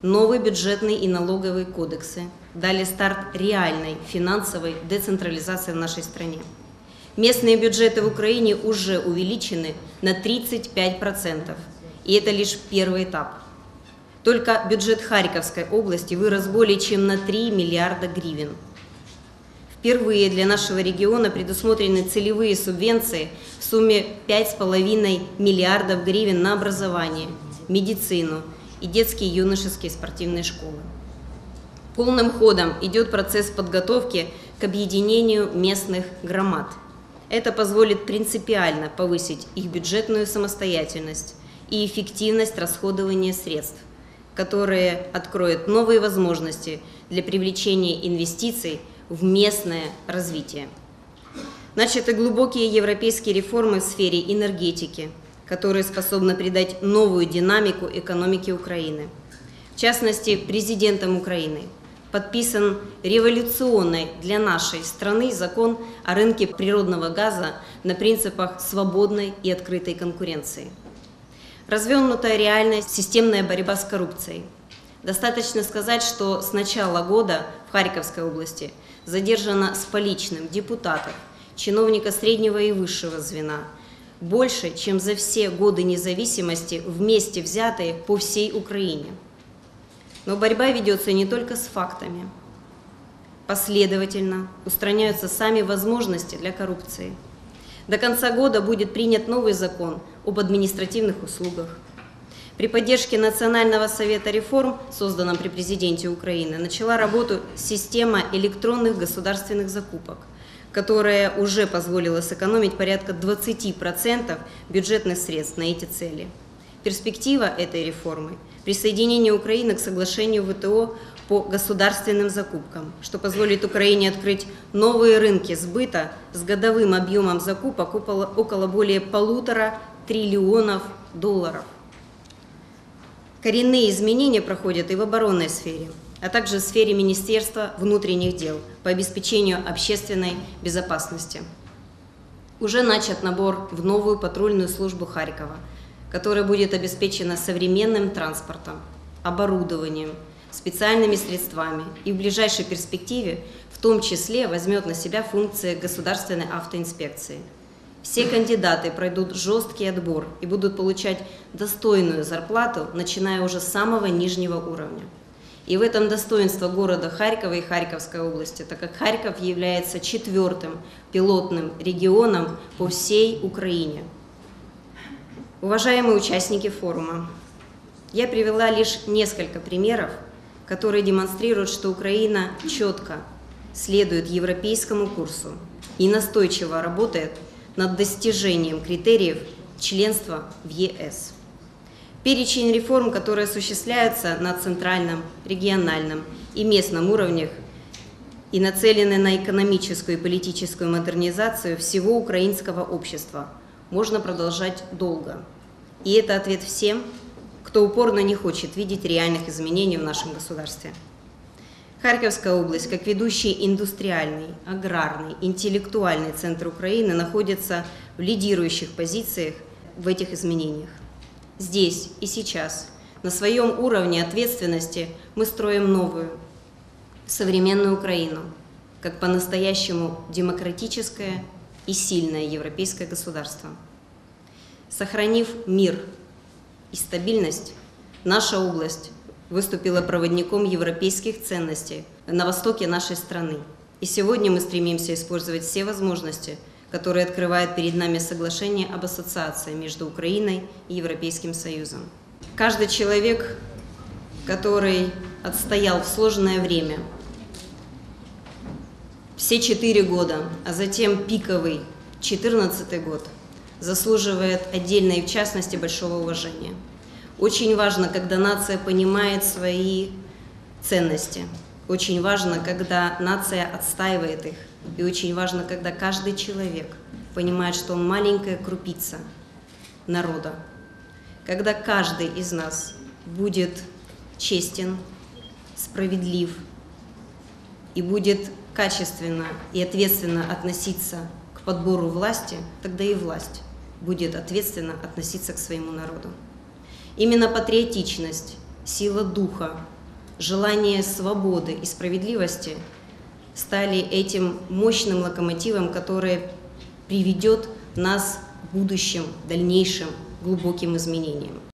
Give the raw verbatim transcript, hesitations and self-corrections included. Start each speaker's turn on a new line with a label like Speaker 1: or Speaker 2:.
Speaker 1: Новый бюджетный и налоговый кодексы дали старт реальной финансовой децентрализации в нашей стране. Местные бюджеты в Украине уже увеличены на тридцать пять процентов, и это лишь первый этап. Только бюджет Харьковской области вырос более чем на три миллиарда гривен. Впервые для нашего региона предусмотрены целевые субвенции в сумме пять с половиной миллиардов гривен на образование, медицину и детские и юношеские спортивные школы. Полным ходом идет процесс подготовки к объединению местных громад. Это позволит принципиально повысить их бюджетную самостоятельность и эффективность расходования средств, которые откроют новые возможности для привлечения инвестиций в местное развитие. Начаты глубокие европейские реформы в сфере энергетики, которые способны придать новую динамику экономике Украины. В частности, президентом Украины подписан революционный для нашей страны закон о рынке природного газа на принципах свободной и открытой конкуренции. Развернутая реальная системная борьба с коррупцией. Достаточно сказать, что с начала года в Харьковской области задержано с поличным депутатов, чиновника среднего и высшего звена, больше, чем за все годы независимости вместе взятые по всей Украине. Но борьба ведется не только с фактами. Последовательно устраняются сами возможности для коррупции. До конца года будет принят новый закон об административных услугах. При поддержке Национального совета реформ, созданном при президенте Украины, начала работу система электронных государственных закупок, которая уже позволила сэкономить порядка двадцати процентов бюджетных средств на эти цели. Перспектива этой реформы – присоединение Украины к соглашению ВТО по государственным закупкам, что позволит Украине открыть новые рынки сбыта с годовым объемом закупок около, около более полутора триллионов долларов. Коренные изменения проходят и в оборонной сфере, а также в сфере Министерства внутренних дел по обеспечению общественной безопасности. Уже начат набор в новую патрульную службу Харькова, которая будет обеспечена современным транспортом, оборудованием, специальными средствами и в ближайшей перспективе в том числе возьмет на себя функции государственной автоинспекции. Все кандидаты пройдут жесткий отбор и будут получать достойную зарплату, начиная уже с самого нижнего уровня. И в этом достоинство города Харькова и Харьковской области, так как Харьков является четвертым пилотным регионом по всей Украине. Уважаемые участники форума, я привела лишь несколько примеров, которые демонстрируют, что Украина четко следует европейскому курсу и настойчиво работает над достижением критериев членства в е эс. Перечень реформ, которые осуществляются на центральном, региональном и местном уровнях и нацелены на экономическую и политическую модернизацию всего украинского общества, можно продолжать долго. И это ответ всем, кто упорно не хочет видеть реальных изменений в нашем государстве. Харьковская область, как ведущий индустриальный, аграрный, интеллектуальный центр Украины, находится в лидирующих позициях в этих изменениях. Здесь и сейчас, на своем уровне ответственности, мы строим новую, современную Украину, как по-настоящему демократическое и сильное европейское государство. Сохранив мир и стабильность, наша область выступила проводником европейских ценностей на востоке нашей страны. И сегодня мы стремимся использовать все возможности, которые открывает перед нами соглашение об ассоциации между Украиной и Европейским Союзом. Каждый человек, который отстоял в сложное время все четыре года, а затем пиковый четырнадцатый год, заслуживает отдельно и в частности большого уважения. Очень важно, когда нация понимает свои ценности. Очень важно, когда нация отстаивает их. И очень важно, когда каждый человек понимает, что он маленькая крупица народа. Когда каждый из нас будет честен, справедлив и будет качественно и ответственно относиться к подбору власти, тогда и власть будет ответственно относиться к своему народу. Именно патриотичность сила духа, желание свободы и справедливости стали этим мощным локомотивом, который приведет нас к будущим, дальнейшим глубоким изменениям.